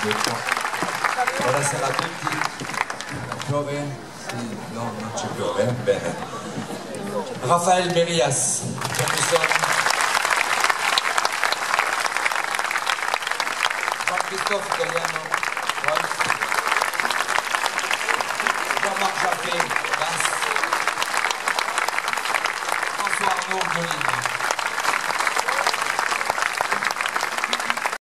Buonasera a tutti. Piove? Sì, no, non ci piove, bene. Rafael Merias, Jean-Christophe Goyano, Jean-Marc Jaffé, basse, François Arnaud, violin.